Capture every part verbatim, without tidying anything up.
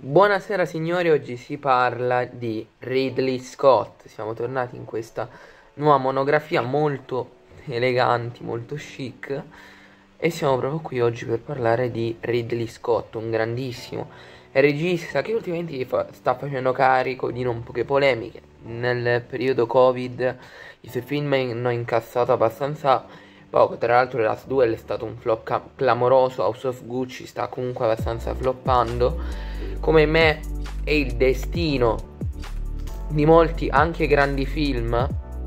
Buonasera signori, oggi si parla di Ridley Scott. Siamo tornati in questa nuova monografia molto eleganti, molto chic e siamo proprio qui oggi per parlare di Ridley Scott, un grandissimo regista che ultimamente fa- sta facendo carico di non poche polemiche. Nel periodo Covid i suoi film hanno incassato abbastanza poco, tra l'altro The Last Duel è stato un flop ca- clamoroso, House of Gucci sta comunque abbastanza floppando. Come me è il destino di molti anche grandi film,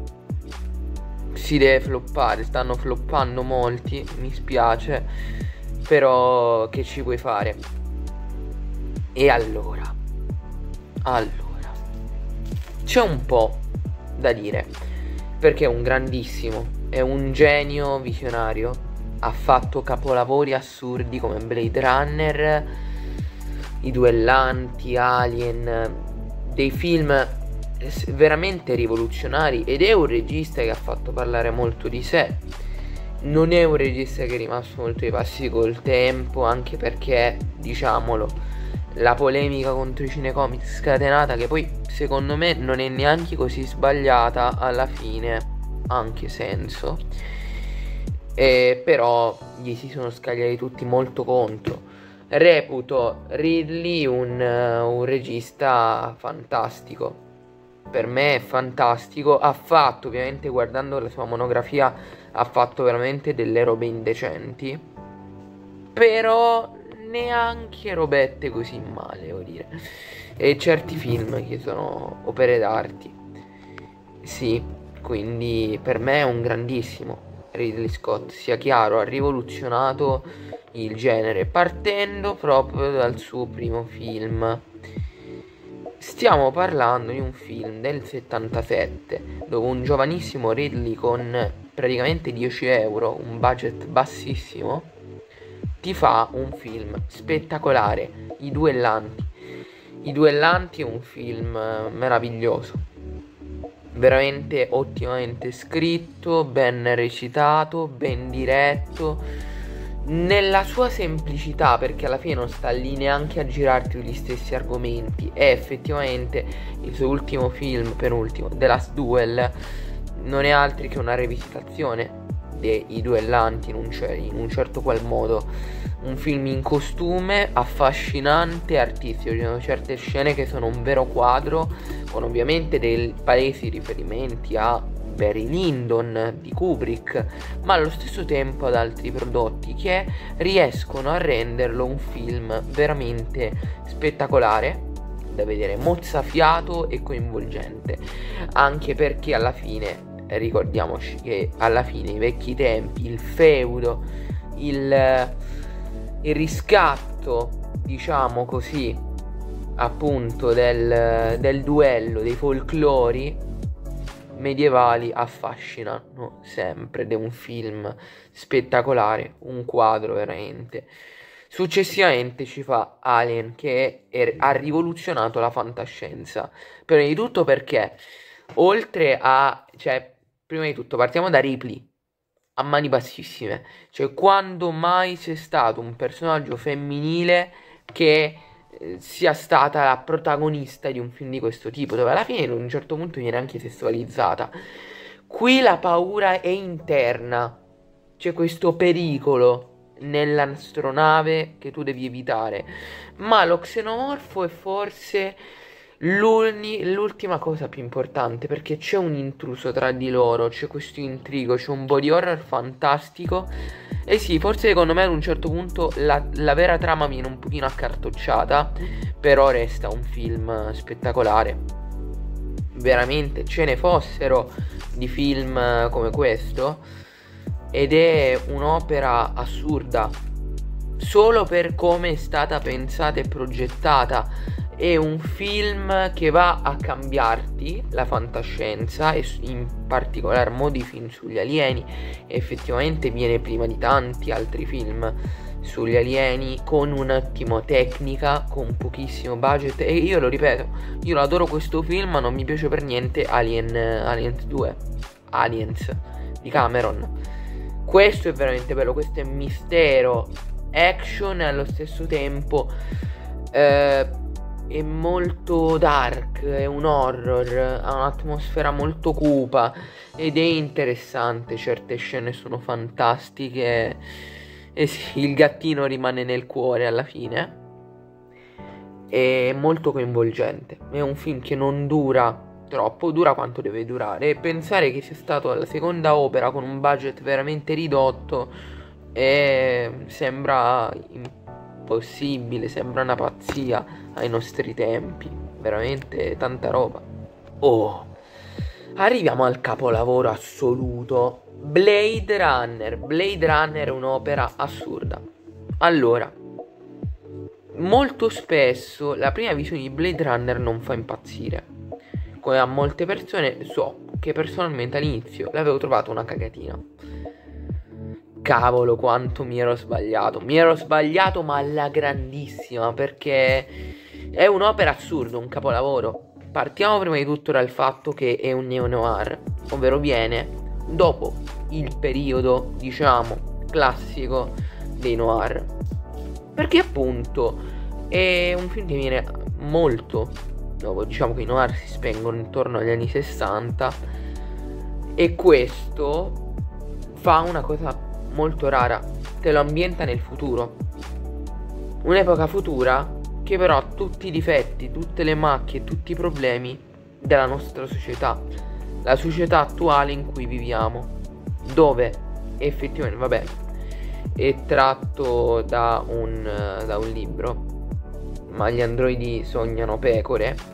si deve floppare, stanno floppando molti, mi spiace, però che ci puoi fare? E allora, allora, c'è un po' da dire, perché è un grandissimo, è un genio visionario, ha fatto capolavori assurdi come Blade Runner, I Duellanti, Alien, dei film veramente rivoluzionari, ed è un regista che ha fatto parlare molto di sé. Non è un regista che è rimasto molto ai passi col tempo, anche perché, diciamolo, la polemica contro i cinecomics scatenata, che poi secondo me non è neanche così sbagliata, alla fine ha anche senso, e però gli si sono scagliati tutti molto contro. Reputo Ridley un, uh, un regista fantastico. Per me è fantastico. Ha fatto, ovviamente, guardando la sua monografia, ha fatto veramente delle robe indecenti, però neanche robette così male, devo dire. E certi film che sono opere d'arte. Sì, quindi per me è un grandissimo Ridley Scott, sia chiaro, ha rivoluzionato il genere partendo proprio dal suo primo film. Stiamo parlando di un film del settantasette, dove un giovanissimo Ridley con praticamente dieci euro, un budget bassissimo, ti fa un film spettacolare, I Duellanti. I Duellanti è un film meraviglioso, veramente ottimamente scritto, ben recitato, ben diretto, nella sua semplicità, perché alla fine non sta lì neanche a girarti gli stessi argomenti. E effettivamente il suo ultimo film, penultimo, The Last Duel, non è altro che una rivisitazione dei Duellanti in un, cer- in un certo qual modo. Un film in costume, affascinante, artistico. Ci sono certe scene che sono un vero quadro, con ovviamente dei palesi riferimenti a Barry Lyndon di Kubrick, ma allo stesso tempo ad altri prodotti che riescono a renderlo un film veramente spettacolare da vedere, mozzafiato e coinvolgente, anche perché alla fine, ricordiamoci che alla fine i vecchi tempi, il feudo, il, il riscatto, diciamo così, appunto del, del duello, dei folclori medievali affascinano sempre, ed è un film spettacolare, un quadro veramente. Successivamente ci fa Alien, che è, ha rivoluzionato la fantascienza. Prima di tutto perché, oltre a, cioè, prima di tutto partiamo da Ripley, a mani bassissime. Cioè, quando mai c'è stato un personaggio femminile che sia stata la protagonista di un film di questo tipo, dove alla fine in un certo punto viene anche sessualizzata. Qui la paura è interna, c'è questo pericolo nell'astronave che tu devi evitare, ma lo xenomorfo è forse l'ultima cosa più importante, perché c'è un intruso tra di loro, c'è questo intrigo, c'è un body horror fantastico. E sì, forse secondo me ad un certo punto la, la vera trama viene un pochino accartocciata, però resta un film spettacolare. Veramente ce ne fossero di film come questo, ed è un'opera assurda solo per come è stata pensata e progettata. È un film che va a cambiarti la fantascienza, e in particolar modo i film sugli alieni. Effettivamente viene prima di tanti altri film sugli alieni, con un'ottima tecnica, con pochissimo budget. E io lo ripeto, io adoro questo film, ma non mi piace per niente Alien, Aliens due, Aliens di Cameron. Questo è veramente bello, questo è mistero, action, e allo stesso tempo eh, è molto dark, è un horror, ha un'atmosfera molto cupa ed è interessante, certe scene sono fantastiche e sì, il gattino rimane nel cuore alla fine. È molto coinvolgente, è un film che non dura troppo, dura quanto deve durare, e pensare che sia stato la seconda opera con un budget veramente ridotto è... sembra impossibile, sembra una pazzia ai nostri tempi, veramente tanta roba. Oh, arriviamo al capolavoro assoluto, Blade Runner. Blade Runner è un'opera assurda. Allora, molto spesso la prima visione di Blade Runner non fa impazzire. Come a molte persone, so che personalmente all'inizio l'avevo trovato una cagatina. Cavolo, quanto mi ero sbagliato. Mi ero sbagliato ma alla grandissima, perché è un'opera assurda, un capolavoro. Partiamo prima di tutto dal fatto che è un neo-noir, ovvero viene dopo il periodo, diciamo, classico dei noir. Perché appunto è un film che viene molto dopo, diciamo che i noir si spengono intorno agli anni sessanta, e questo fa una cosa molto rara, te lo ambienta nel futuro, un'epoca futura che però ha tutti i difetti, tutte le macchie, tutti i problemi della nostra società, la società attuale in cui viviamo, dove effettivamente, vabbè, è tratto da un, da un libro, ma gli androidi sognano pecore,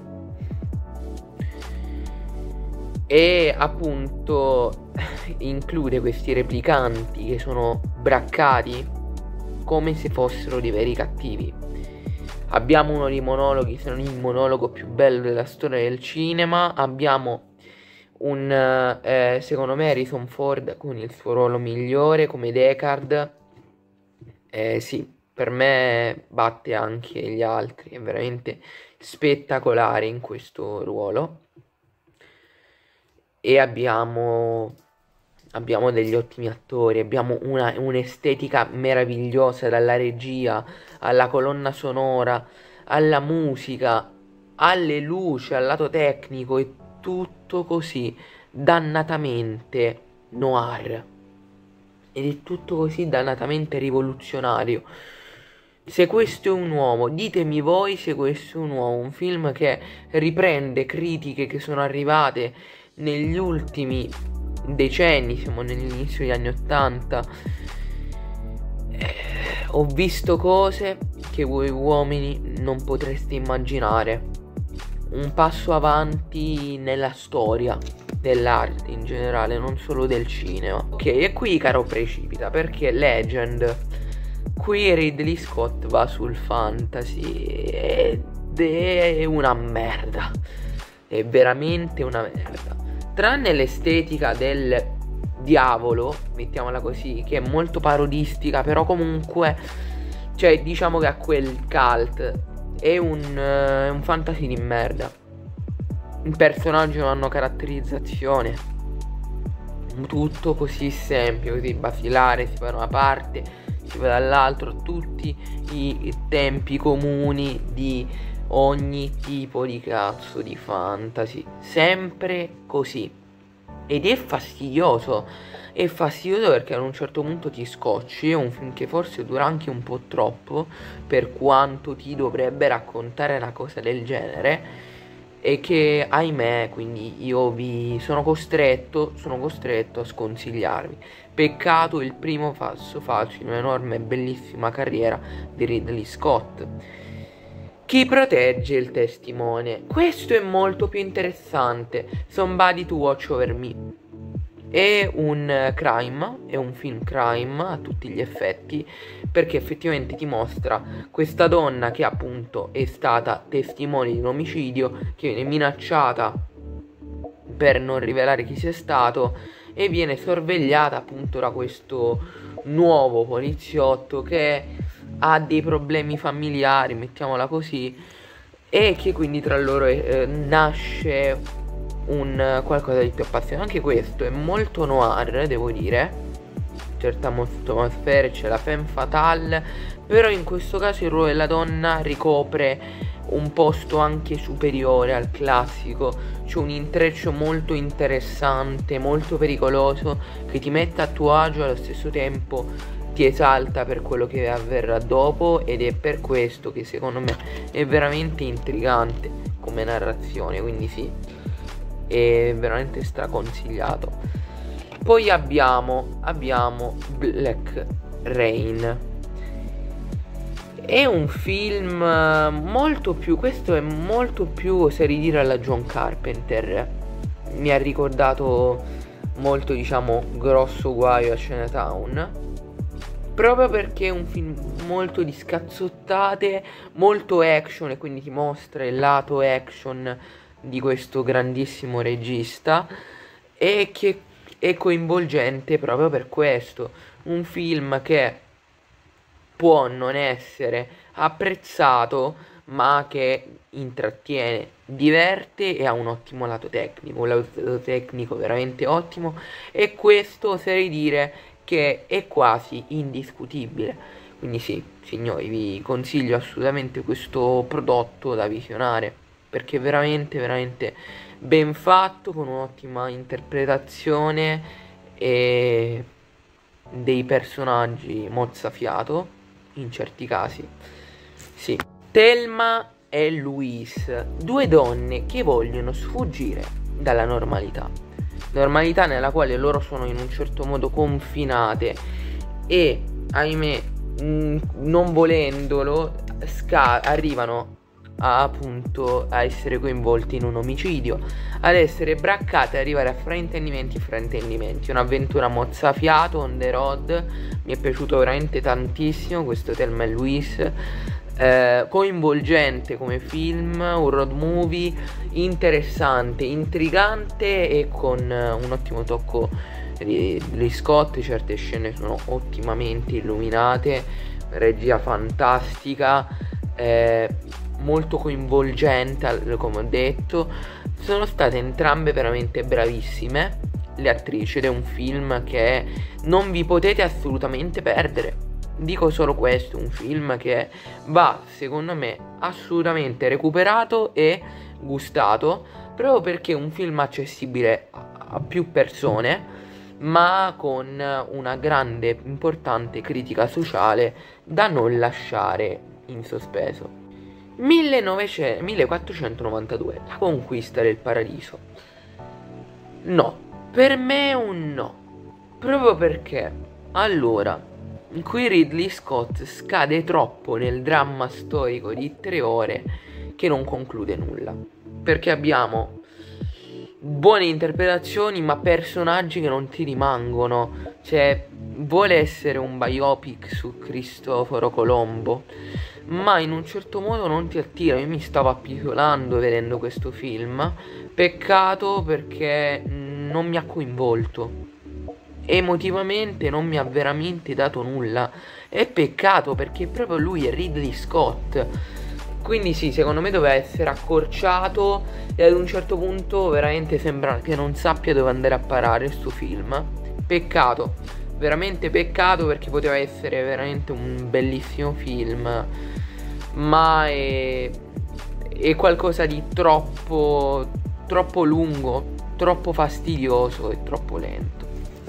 e appunto include questi replicanti che sono braccati come se fossero dei veri cattivi. Abbiamo uno dei monologhi, se non il monologo più bello della storia del cinema. Abbiamo un, eh, secondo me, Harrison Ford con il suo ruolo migliore come Deckard. Eh, sì, per me batte anche gli altri, è veramente spettacolare in questo ruolo. E abbiamo, abbiamo degli ottimi attori, abbiamo una, un'estetica meravigliosa, dalla regia alla colonna sonora, alla musica, alle luci, al lato tecnico, è tutto così dannatamente noir. Ed è tutto così dannatamente rivoluzionario. Se questo è un uomo, ditemi voi se questo è un uomo, un film che riprende critiche che sono arrivate negli ultimi decenni, siamo nell'inizio degli anni ottanta. Eh, ho visto cose che voi uomini non potreste immaginare. Un passo avanti nella storia dell'arte in generale, non solo del cinema. Ok, e qui caro precipita, perché Legend, qui Ridley Scott va sul fantasy ed è una merda. È veramente una merda. Tranne l'estetica del diavolo, mettiamola così, che è molto parodistica, però comunque, cioè, diciamo che ha quel cult. È un, uh, un fantasy di merda. I personaggi non hanno caratterizzazione, tutto così semplice, così basilare, si va da una parte, si va dall'altro, tutti i tempi comuni di ogni tipo di cazzo di fantasy, sempre così. Ed è fastidioso, è fastidioso perché ad un certo punto ti scocci. È un film che forse dura anche un po' troppo per quanto ti dovrebbe raccontare una cosa del genere, e che ahimè, quindi io vi sono costretto, sono costretto a sconsigliarvi. Peccato il primo passo falso in un'enorme e bellissima carriera di Ridley Scott. Chi protegge il testimone? Questo è molto più interessante. Somebody to Watch Over Me. È un crime, è un film crime a tutti gli effetti, perché effettivamente ti mostra questa donna che appunto è stata testimone di un omicidio, che viene minacciata per non rivelare chi sia stato e viene sorvegliata appunto da questo nuovo poliziotto che ha dei problemi familiari, mettiamola così, e che quindi tra loro eh, nasce un qualcosa di più appassionante. Anche questo è molto noir, devo dire, certa atmosfera, c'è la femme fatale, però in questo caso il ruolo della donna ricopre un posto anche superiore al classico, c'è un intreccio molto interessante, molto pericoloso, che ti mette a tuo agio e allo stesso tempo ti esalta per quello che avverrà dopo, ed è per questo che secondo me è veramente intrigante come narrazione, quindi sì, è veramente straconsigliato. Poi abbiamo, abbiamo Black Rain. È un film molto più, questo è molto più, oserei ridire, alla John Carpenter. Mi ha ricordato molto, diciamo, Grosso guaio a Chinatown, proprio perché è un film molto di scazzottate, molto action, e quindi ti mostra il lato action di questo grandissimo regista, e che è coinvolgente proprio per questo. Un film che può non essere apprezzato, ma che intrattiene, diverte e ha un ottimo lato tecnico, un lato tecnico veramente ottimo, e questo oserei dire che è quasi indiscutibile. Quindi sì, signori, vi consiglio assolutamente questo prodotto da visionare, perché è veramente veramente ben fatto, con un'ottima interpretazione e dei personaggi mozzafiato in certi casi. Sì, Thelma e Louise, due donne che vogliono sfuggire dalla normalità, normalità nella quale loro sono in un certo modo confinate e, ahimè, mh, non volendolo, arrivano a, appunto, a essere coinvolti in un omicidio, ad essere braccate, ad arrivare a fraintendimenti e fraintendimenti. Un'avventura mozzafiato, on the road. Mi è piaciuto veramente tantissimo questo Thelma e Louise, eh, coinvolgente come film, un road movie interessante, intrigante e con uh, un ottimo tocco di, di Scott. Certe scene sono ottimamente illuminate, regia fantastica, eh, molto coinvolgente, come ho detto. Sono state entrambe veramente bravissime le attrici, ed è un film che non vi potete assolutamente perdere. Dico solo questo, un film che va, secondo me, assolutamente recuperato e gustato, proprio perché è un film accessibile a più persone, ma con una grande, importante critica sociale da non lasciare in sospeso. millequattrocentonovantadue, La conquista del paradiso. No, per me è un no, proprio perché, allora, qui Ridley Scott scade troppo nel dramma storico di tre ore che non conclude nulla, perché abbiamo buone interpretazioni ma personaggi che non ti rimangono. Cioè, vuole essere un biopic su Cristoforo Colombo, ma in un certo modo non ti attira. Io mi stavo appicciolando vedendo questo film, peccato perché non mi ha coinvolto, emotivamente non mi ha veramente dato nulla, è peccato perché proprio lui è Ridley Scott. Quindi sì, secondo me doveva essere accorciato, e ad un certo punto veramente sembra che non sappia dove andare a parare sto film. Peccato, veramente peccato, perché poteva essere veramente un bellissimo film, ma è, è qualcosa di troppo, troppo lungo, troppo fastidioso e troppo lento.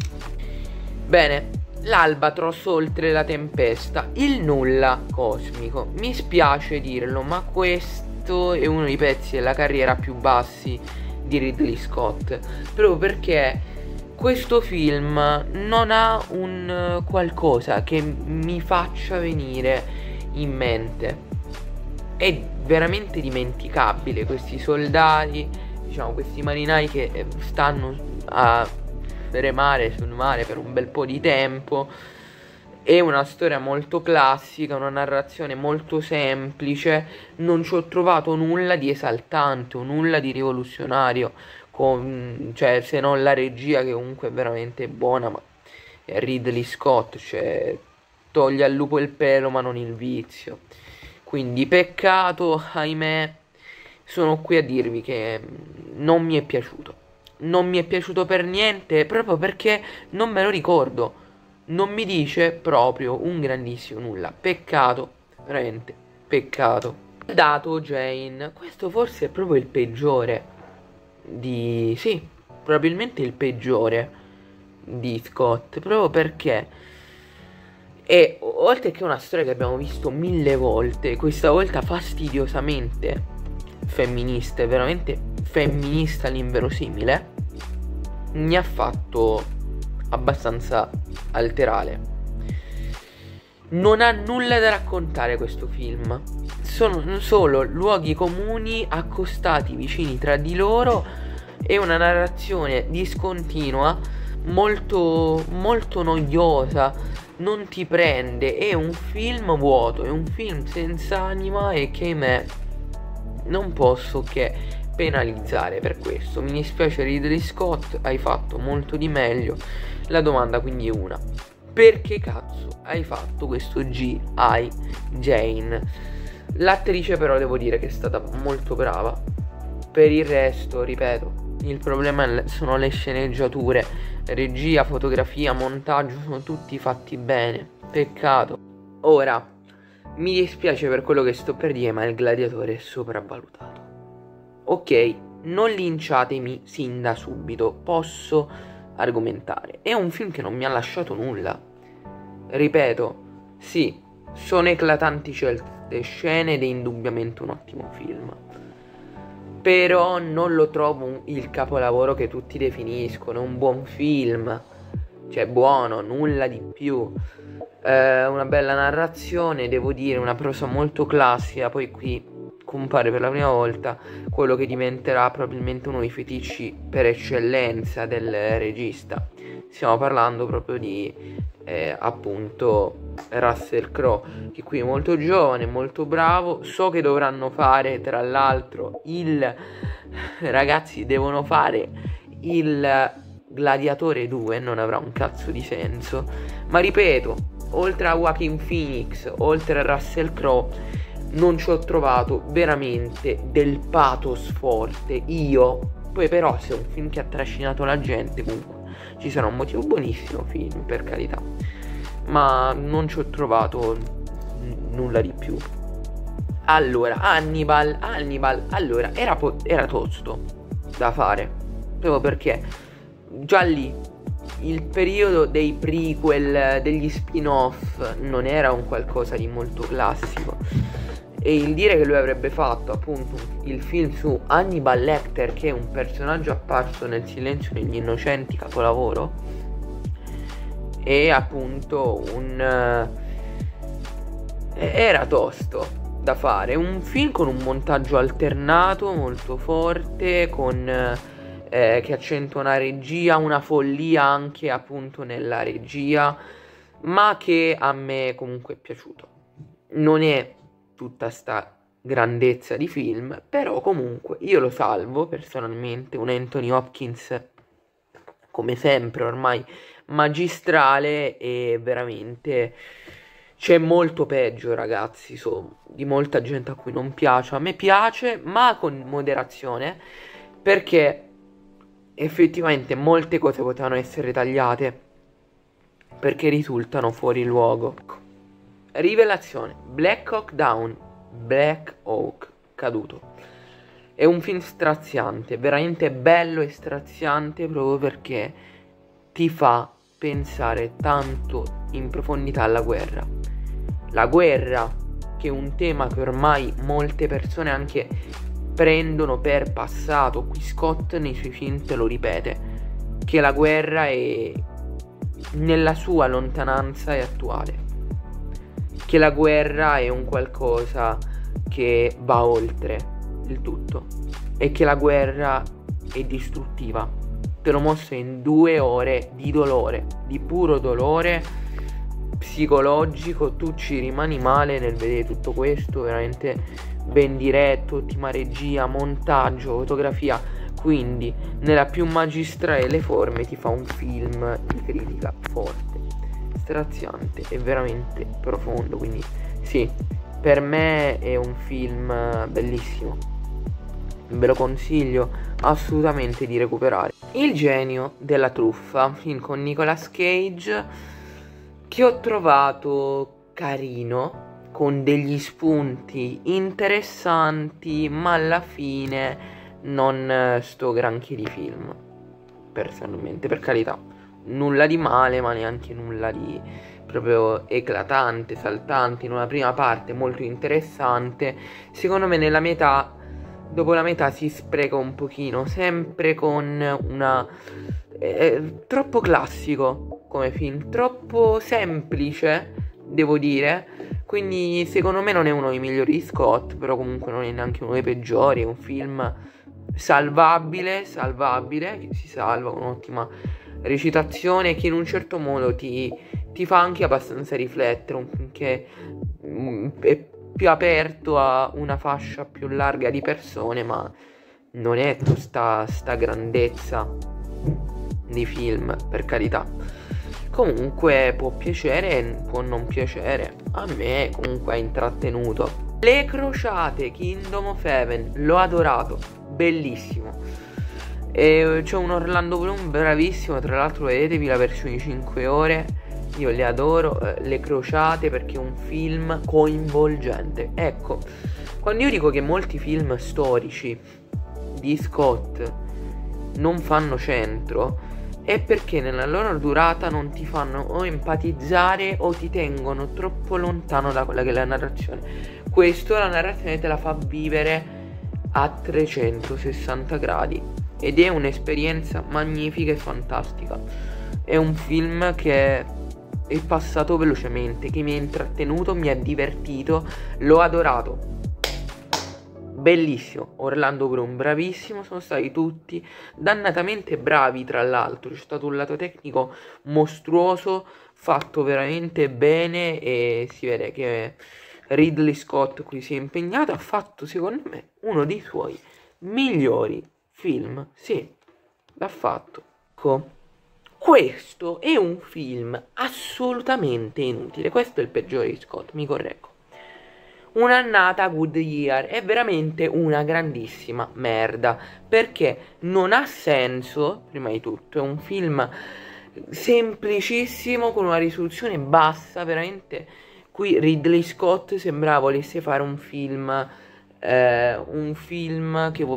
Bene, l'Albatros oltre la tempesta, il nulla cosmico. Mi spiace dirlo, ma questo è uno dei pezzi della carriera più bassi di Ridley Scott, proprio perché questo film non ha un qualcosa che mi faccia venire in mente. È veramente dimenticabile. Questi soldati, diciamo, questi marinai che stanno a remare sul mare per un bel po' di tempo. È una storia molto classica, una narrazione molto semplice. Non ci ho trovato nulla di esaltante o nulla di rivoluzionario, con, cioè, se non la regia, che comunque è veramente buona, ma è Ridley Scott, cioè toglie al lupo il pelo ma non il vizio. Quindi peccato, ahimè. Sono qui a dirvi che non mi è piaciuto. Non mi è piaciuto per niente, proprio perché non me lo ricordo. Non mi dice proprio un grandissimo nulla. Peccato, veramente, peccato. Dato Jane, questo forse è proprio il peggiore di... sì, probabilmente il peggiore di Scott, proprio perché è, oltre che una storia che abbiamo visto mille volte, questa volta fastidiosamente femminista, veramente femminista all'inverosimile, mi ha fatto abbastanza alterare. Non ha nulla da raccontare questo film. Sono solo luoghi comuni accostati vicini tra di loro e una narrazione discontinua, molto molto noiosa, non ti prende, è un film vuoto, è un film senza anima e che me non posso che penalizzare per questo. Mi dispiace Ridley Scott, hai fatto molto di meglio. La domanda quindi è una: perché cazzo hai fatto questo G I Jane? L'attrice però devo dire che è stata molto brava. Per il resto, ripeto, il problema sono le sceneggiature, regia, fotografia, montaggio, sono tutti fatti bene. Peccato. Ora, mi dispiace per quello che sto per dire, ma il Gladiatore è sopravvalutato. Ok, non linciatemi sin da subito, posso argomentare. È un film che non mi ha lasciato nulla. Ripeto, sì, sono eclatanti certe scene ed è indubbiamente un ottimo film, però non lo trovo il capolavoro che tutti definiscono. Un buon film, cioè buono, nulla di più. Eh, una bella narrazione, devo dire, una prosa molto classica. Poi qui compare per la prima volta quello che diventerà probabilmente uno dei feticci per eccellenza del regista. Stiamo parlando proprio di eh, appunto Russell Crowe, che qui è molto giovane, molto bravo. So che dovranno fare, tra l'altro, il ragazzi devono fare il Gladiatore due, non avrà un cazzo di senso, ma ripeto, oltre a Joaquin Phoenix, oltre a Russell Crowe, non ci ho trovato veramente del pathos forte io. Poi però se è un film che ha trascinato la gente, comunque ci sarà un motivo buonissimo, film, per carità, ma non ci ho trovato n- nulla di più. Allora, Hannibal, Hannibal, allora, era, po- era tosto da fare, proprio perché già lì il periodo dei prequel, degli spin-off, non era un qualcosa di molto classico. E il dire che lui avrebbe fatto appunto il film su Hannibal Lecter, che è un personaggio apparso nel Silenzio degli Innocenti, capolavoro, è appunto un... Uh, era tosto da fare. Un film con un montaggio alternato molto forte, con eh, che accentua una regia, una follia anche appunto nella regia, ma che a me comunque è piaciuto. Non è tutta sta grandezza di film, però comunque io lo salvo personalmente. Un Anthony Hopkins come sempre ormai magistrale, e veramente c'è molto peggio, ragazzi, so, di molta gente a cui non piace. A me piace, ma con moderazione, perché effettivamente molte cose potevano essere tagliate perché risultano fuori luogo. Rivelazione: Black Hawk Down, Black Hawk caduto. È un film straziante, veramente bello e straziante, proprio perché ti fa pensare tanto in profondità alla guerra. La guerra, che è un tema che ormai molte persone anche prendono per passato. Qui Scott nei suoi film te lo ripete, che la guerra è, nella sua lontananza, è attuale, che la guerra è un qualcosa che va oltre il tutto e che la guerra è distruttiva. Te lo mostra in due ore di dolore, di puro dolore psicologico. Tu ci rimani male nel vedere tutto questo, veramente ben diretto, ottima regia, montaggio, fotografia. Quindi nella più magistrale delle forme ti fa un film di critica forte, straziante e veramente profondo. Quindi sì, per me è un film bellissimo, ve lo consiglio assolutamente di recuperare. Il genio della truffa, film con Nicolas Cage, che ho trovato carino, con degli spunti interessanti, ma alla fine non sto granché di film, personalmente, per carità. Nulla di male, ma neanche nulla di proprio eclatante, saltante. In una prima parte molto interessante, secondo me nella metà, dopo la metà si spreca un pochino, sempre con una... Eh, troppo classico come film, troppo semplice, devo dire. Quindi secondo me non è uno dei migliori di Scott, però comunque non è neanche uno dei peggiori. È un film salvabile, salvabile, che si salva con un'ottima recitazione, che in un certo modo ti, ti fa anche abbastanza riflettere, un film che mm, è più aperto a una fascia più larga di persone, ma non è sta, sta grandezza di film, per carità. Comunque può piacere, può non piacere. A me comunque ha intrattenuto. Le crociate, Kingdom of Heaven, l'ho adorato, bellissimo. E c'è un Orlando Bloom bravissimo, tra l'altro vedetevi la versione di cinque ore, io le adoro, eh, Le crociate, perché è un film coinvolgente. Ecco, quando io dico che molti film storici di Scott non fanno centro, è perché nella loro durata non ti fanno o empatizzare o ti tengono troppo lontano da quella che è la narrazione. Questo la narrazione te la fa vivere a trecentosessanta gradi ed è un'esperienza magnifica e fantastica. È un film che è passato velocemente, che mi ha intrattenuto, mi ha divertito, l'ho adorato. Bellissimo, Orlando Bloom bravissimo, sono stati tutti dannatamente bravi, tra l'altro c'è stato un lato tecnico mostruoso, fatto veramente bene, e si vede che Ridley Scott qui si è impegnato, ha fatto secondo me uno dei suoi migliori film, sì, l'ha fatto. Ecco, questo è un film assolutamente inutile, questo è il peggiore di Scott, mi correggo. Un'annata Goodyear è veramente una grandissima merda, perché non ha senso, prima di tutto, è un film semplicissimo con una risoluzione bassa, veramente. Qui Ridley Scott sembrava volesse fare un film, eh, un film che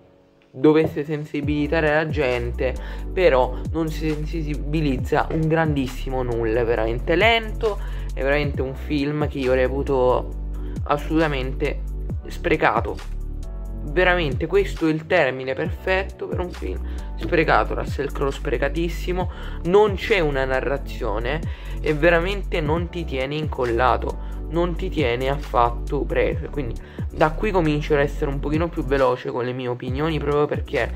dovesse sensibilizzare la gente, però non si sensibilizza un grandissimo nulla, è veramente lento, è veramente un film che io reputo assolutamente sprecato. Veramente questo è il termine perfetto per un film sprecato. Russell Crowe sprecatissimo, non c'è una narrazione e veramente non ti tiene incollato, non ti tiene affatto preso. Quindi da qui comincio ad essere un pochino più veloce con le mie opinioni, proprio perché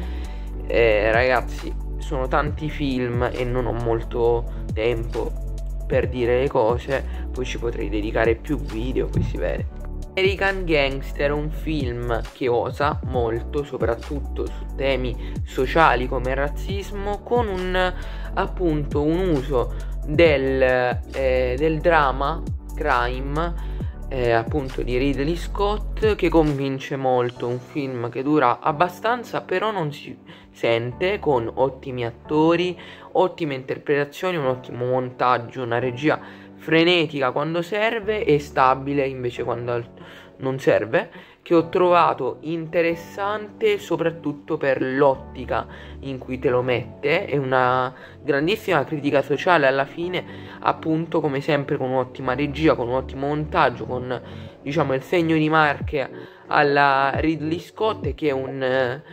eh, ragazzi, sono tanti film e non ho molto tempo per dire le cose, poi ci potrei dedicare più video, qui si vede. American Gangster è un film che osa molto, soprattutto su temi sociali come il razzismo, con un appunto un uso del, eh, del drama crime, eh, appunto di Ridley Scott, che convince molto. Un film che dura abbastanza, però non si sente, con ottimi attori, ottime interpretazioni, un ottimo montaggio, una regia frenetica quando serve e stabile invece quando non serve, che ho trovato interessante soprattutto per l'ottica in cui te lo mette. È una grandissima critica sociale alla fine, appunto, come sempre, con un'ottima regia, con un ottimo montaggio, con, diciamo, il segno di marche alla Ridley Scott, che è un eh,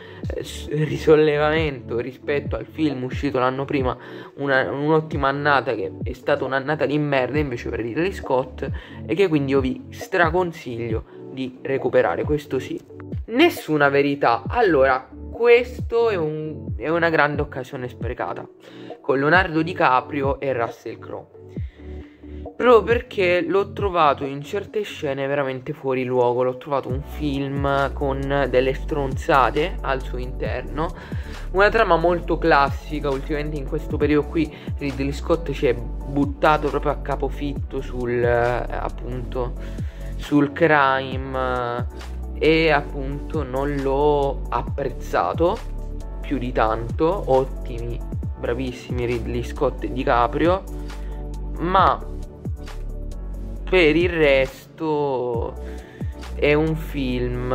risollevamento rispetto al film uscito l'anno prima, un'ottima annata, che è stata un'annata di merda invece per Ridley Scott, e che quindi io vi straconsiglio di recuperare, questo sì. Nessuna verità. Allora, questo è, un, è una grande occasione sprecata, con Leonardo DiCaprio e Russell Crowe, proprio perché l'ho trovato in certe scene veramente fuori luogo. L'ho trovato un film con delle stronzate al suo interno, una trama molto classica. Ultimamente in questo periodo qui Ridley Scott ci è buttato proprio a capofitto sul eh, appunto sul crime, e appunto non l'ho apprezzato più di tanto. Ottimi, bravissimi Ridley Scott e DiCaprio, ma Per il resto è un film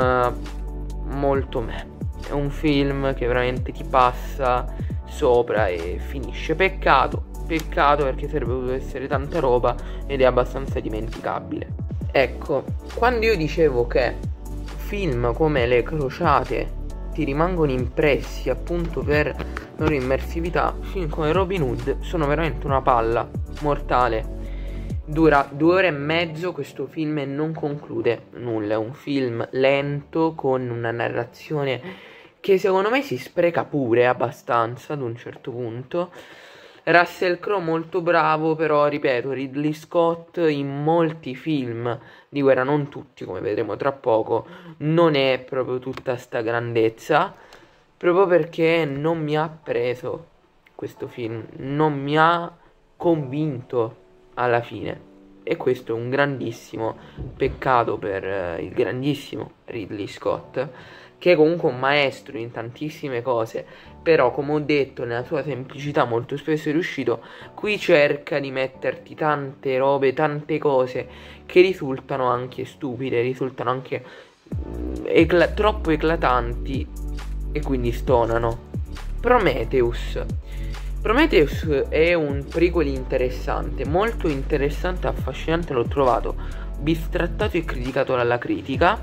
molto me. È un film che veramente ti passa sopra e finisce. Peccato, peccato perché sarebbe potuto essere tanta roba ed è abbastanza dimenticabile. Ecco, quando io dicevo che film come Le Crociate ti rimangono impressi appunto per loro immersività, film come Robin Hood sono veramente una palla mortale. Dura due ore e mezzo questo film e non conclude nulla. È un film lento con una narrazione che secondo me si spreca pure abbastanza ad un certo punto. Russell Crowe molto bravo, però ripeto, Ridley Scott in molti film di guerra, non tutti come vedremo tra poco, non è proprio tutta sta grandezza, proprio perché non mi ha preso questo film, non mi ha convinto alla fine. E questo è un grandissimo peccato per eh, il grandissimo Ridley Scott, che è comunque un maestro in tantissime cose, però come ho detto nella sua semplicità molto spesso è riuscito. Qui cerca di metterti tante robe, tante cose che risultano anche stupide, risultano anche mm, ecla- troppo eclatanti e quindi stonano. Prometheus. Prometheus è un prequel interessante, molto interessante, affascinante, l'ho trovato bistrattato e criticato dalla critica.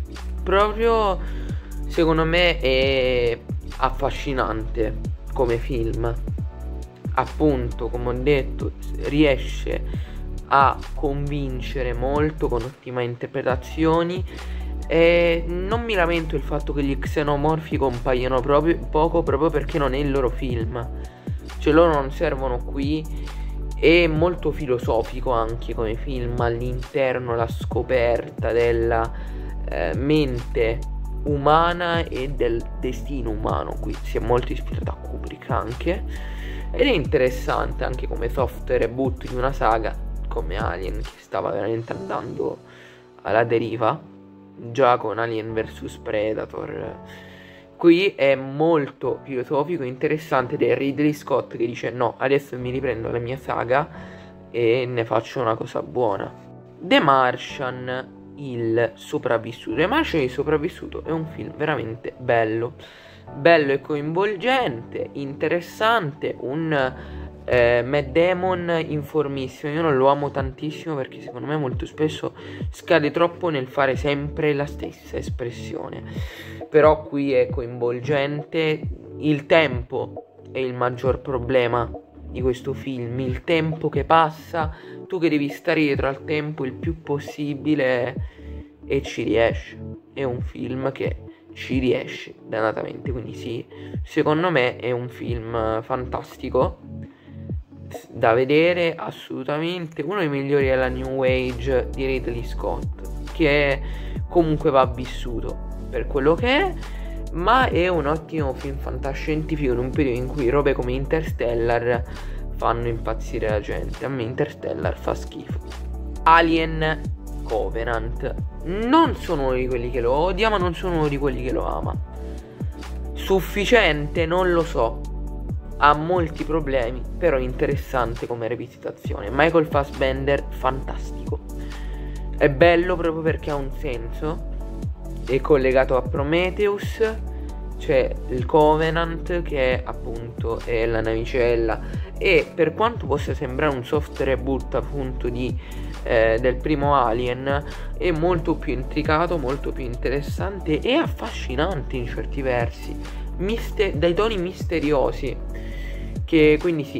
Proprio secondo me è affascinante come film. Appunto, come ho detto, riesce a convincere molto con ottime interpretazioni. E non mi lamento il fatto che gli xenomorfi compaiono proprio poco, proprio perché non è il loro film. Cioè loro non servono qui. È molto filosofico anche come film all'interno, la scoperta della eh, mente umana e del destino umano. Qui si è molto ispirato a Kubrick anche, ed è interessante anche come soft reboot di una saga come Alien, che stava veramente andando alla deriva già con Alien versus Predator. Qui è molto filosofico, interessante, ed è Ridley Scott che dice no, adesso mi riprendo la mia saga e ne faccio una cosa buona. The Martian, il sopravvissuto. The Martian, il sopravvissuto è un film veramente bello, bello e coinvolgente, interessante, un eh, Matt Damon informissimo. Io non lo amo tantissimo perché secondo me molto spesso scade troppo nel fare sempre la stessa espressione, però qui è coinvolgente. Il tempo è il maggior problema di questo film, il tempo che passa, tu che devi stare dietro al tempo il più possibile, e ci riesce. È un film che ci riesce dannatamente, quindi sì, secondo me è un film fantastico da vedere, assolutamente uno dei migliori della New Age di Ridley Scott, che comunque va vissuto per quello che è, ma è un ottimo film fantascientifico in un periodo in cui robe come Interstellar fanno impazzire la gente. A me Interstellar fa schifo. Alien Covenant, non sono uno di quelli che lo odia, ma non sono uno di quelli che lo ama. Sufficiente? Non lo so, ha molti problemi, però interessante come rivisitazione. Michael Fassbender, fantastico. È bello proprio perché ha un senso, è collegato a Prometheus. C'è il Covenant che appunto è la navicella, e per quanto possa sembrare un soft reboot appunto di, eh, del primo Alien, è molto più intricato, molto più interessante e affascinante in certi versi, Mister- dai toni misteriosi, che quindi sì,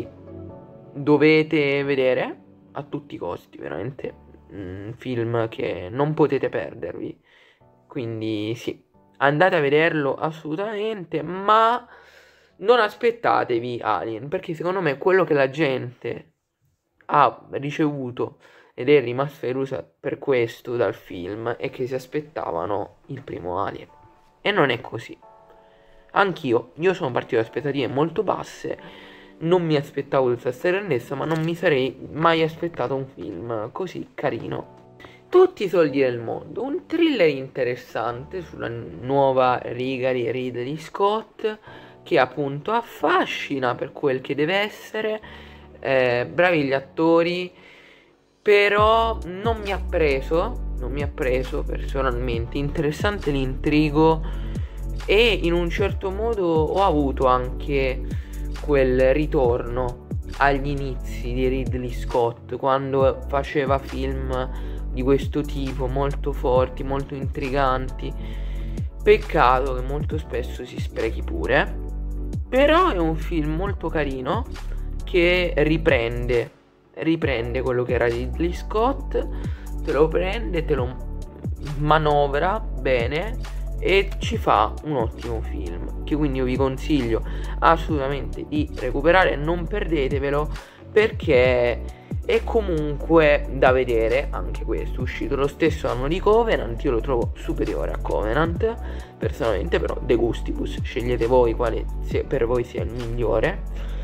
dovete vedere a tutti i costi, veramente un film che non potete perdervi. Quindi sì, andate a vederlo assolutamente, ma non aspettatevi Alien, perché secondo me quello che la gente ha ricevuto ed è rimasta delusa per questo dal film è che si aspettavano il primo Alien, e non è così. Anch'io, io sono partito da aspettative molto basse, non mi aspettavo tutta questa grandezza, ma non mi sarei mai aspettato un film così carino. Tutti i soldi del mondo, un thriller interessante sulla nuova riga di Ridley Scott, che appunto affascina per quel che deve essere, eh, bravi gli attori, però non mi ha preso, non mi ha preso personalmente. Interessante l'intrigo e in un certo modo ho avuto anche quel ritorno agli inizi di Ridley Scott, quando faceva film di questo tipo, molto forti, molto intriganti. Peccato che molto spesso si sprechi pure, però è un film molto carino che riprende riprende quello che era Ridley Scott, te lo prende, te lo manovra bene e ci fa un ottimo film, che quindi io vi consiglio assolutamente di recuperare. Non perdetevelo, perché è comunque da vedere. Anche questo è uscito lo stesso anno di Covenant, io lo trovo superiore a Covenant personalmente, però de gustibus, scegliete voi quale per voi sia il migliore.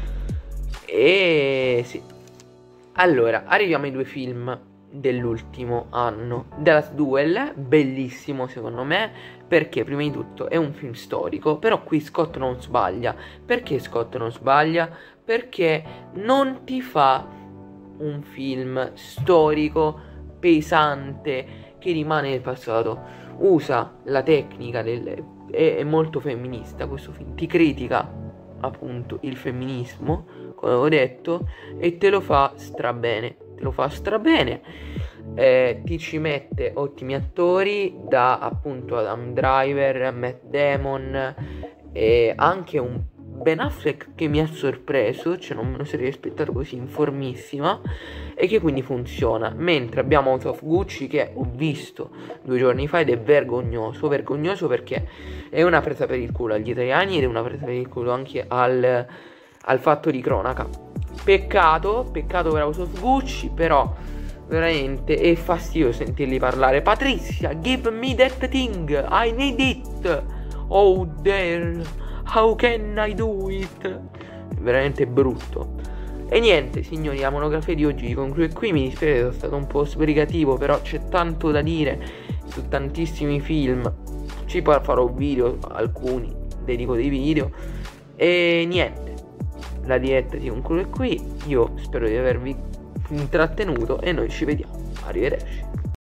E sì, allora arriviamo ai due film dell'ultimo anno. The Last Duel, bellissimo secondo me, perché prima di tutto è un film storico, però qui Scott non sbaglia. Perché Scott non sbaglia? Perché non ti fa un film storico pesante che rimane nel passato. Usa la tecnica del, è, è molto femminista questo film, ti critica appunto il femminismo, come avevo detto, e te lo fa strabene, te lo fa strabene. Eh, ti ci mette ottimi attori, da appunto Adam Driver, Matt Damon e anche un Ben Affleck che mi ha sorpreso, cioè non me lo sarei aspettato così in formissima, e che quindi funziona. Mentre abbiamo House of Gucci, che ho visto due giorni fa ed è vergognoso, vergognoso perché è una presa per il culo agli italiani ed è una presa per il culo anche al, al fatto di cronaca. Peccato, peccato per House of Gucci, però veramente è fastidioso sentirli parlare. Patrizia, give me that thing, I need it, oh there, how can I do it? È veramente brutto. E niente signori, la monografia di oggi conclude qui. Mi dispiace, sono stato un po' sbrigativo, però c'è tanto da dire su tantissimi film. Ci farò video, alcuni dedico dei video. E niente, la diretta si conclude qui. Io spero di avervi intrattenuto e noi ci vediamo. Arrivederci.